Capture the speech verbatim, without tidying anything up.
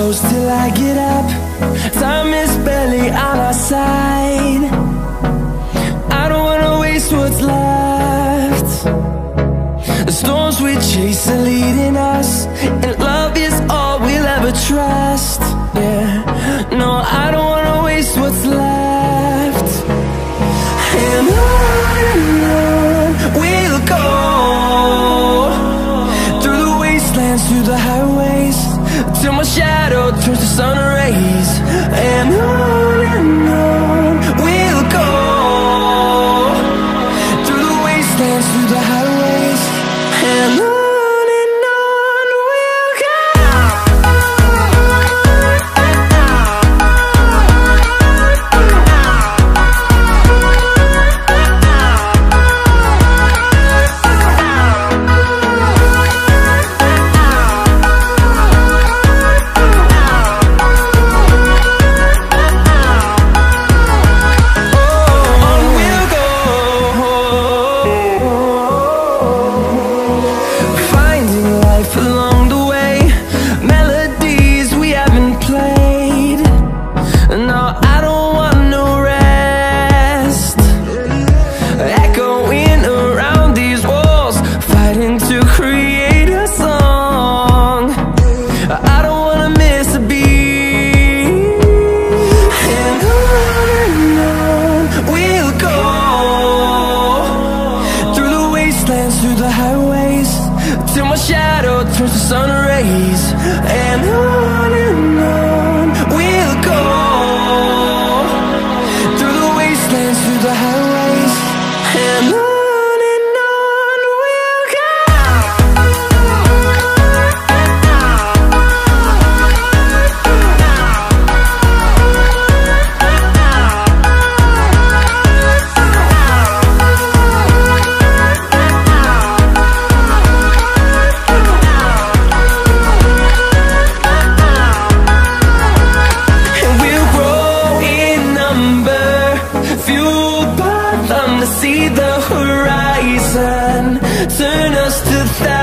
close till I get up. Time is barely on our side. I don't wanna waste what's left. The storms we chase are leading us, and love is all we'll ever trust. Yeah, no, I don't wanna waste what's left. And on and on we'll go, through the wastelands, through the highways, till my shadow turns to sun rays. And on and on we'll go, through the wastelands, through the highways, and on. Through the highways, till my shadow turns to sun rays. And on and on we'll go, through the wastelands, through the highways, and on. See the horizon, turn us to thousands.